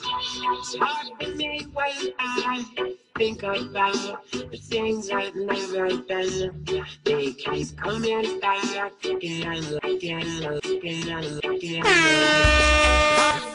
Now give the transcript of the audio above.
It's hard for me when I think about the things I've never done. They keep coming back again, again, again, again.